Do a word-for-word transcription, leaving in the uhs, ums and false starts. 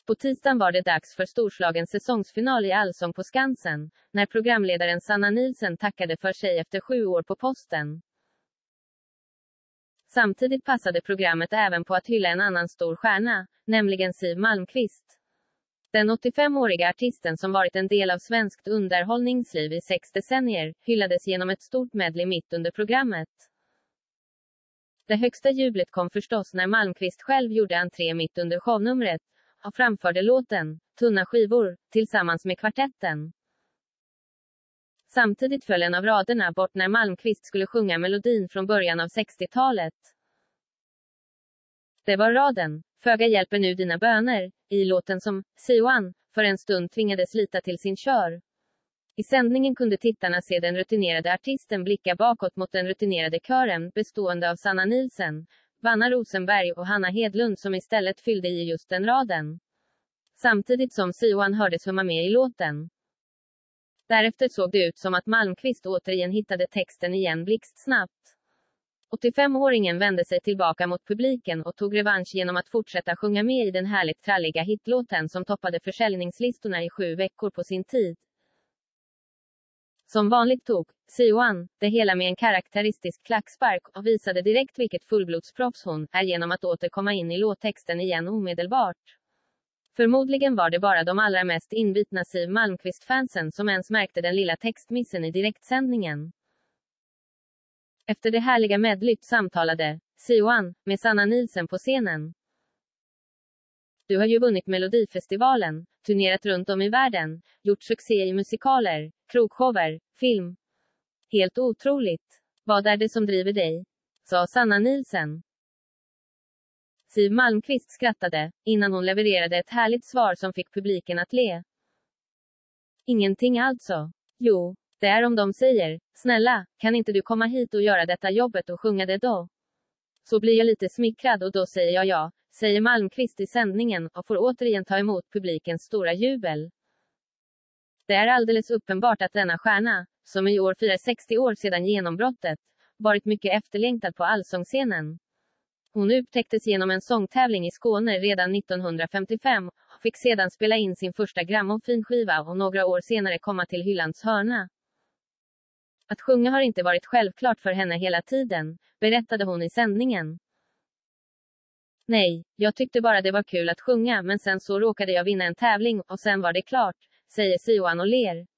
På tisdagen var det dags för storslagen säsongsfinal i Allsång på Skansen, när programledaren Sanna Nielsen tackade för sig efter sju år på posten. Samtidigt passade programmet även på att hylla en annan stor stjärna, nämligen Siw Malmkvist. Den åttiofemåriga artisten som varit en del av svenskt underhållningsliv i sex decennier, hyllades genom ett stort medley mitt under programmet. Det högsta jublet kom förstås när Malmkvist själv gjorde entré mitt under shownumret, och framförde låten Tunna skivor, tillsammans med kvartetten. Samtidigt föll en av raderna bort när Malmkvist skulle sjunga melodin från början av sextiotalet. Det var raden, föga hjälper nu dina böner, i låten som Siwan för en stund tvingades lita till sin kör. I sändningen kunde tittarna se den rutinerade artisten blicka bakåt mot den rutinerade kören, bestående av Sanna Nielsen, Vanna Rosenberg och Hanna Hedlund, som istället fyllde i just den raden. Samtidigt som Siwan hördes humma med i låten. Därefter såg det ut som att Malmkvist återigen hittade texten igen blixtsnabbt. åttiofemåringen vände sig tillbaka mot publiken och tog revansch genom att fortsätta sjunga med i den härligt tralliga hitlåten som toppade försäljningslistorna i sju veckor på sin tid. Som vanligt tog Siwan det hela med en karaktäristisk klackspark och visade direkt vilket fullblodsproffs hon är genom att återkomma in i låttexten igen omedelbart. Förmodligen var det bara de allra mest inbitna Siw Malmkvist-fansen som ens märkte den lilla textmissen i direktsändningen. Efter det härliga medlyt samtalade Siwan med Sanna Nielsen på scenen. Du har ju vunnit Melodifestivalen, turnerat runt om i världen, gjort succé i musikaler, krogshower, film. Helt otroligt. Vad är det som driver dig? Sa Sanna Nielsen. Siw Malmkvist skrattade, innan hon levererade ett härligt svar som fick publiken att le. Ingenting alltså. Jo, det är om de säger, snälla, kan inte du komma hit och göra detta jobbet och sjunga det då? Så blir jag lite smickrad och då säger jag ja, säger Malmkvist i sändningen och får återigen ta emot publikens stora jubel. Det är alldeles uppenbart att denna stjärna, som i år firar sextio år sedan genombrottet, varit mycket efterlängtad på allsångsscenen. Hon upptäcktes genom en sångtävling i Skåne redan nittonhundrafemtiofem, och fick sedan spela in sin första grammofonskiva och några år senare komma till hyllans hörna. Att sjunga har inte varit självklart för henne hela tiden, berättade hon i sändningen. Nej, jag tyckte bara det var kul att sjunga, men sen så råkade jag vinna en tävling och sen var det klart, säger Siwan och ler.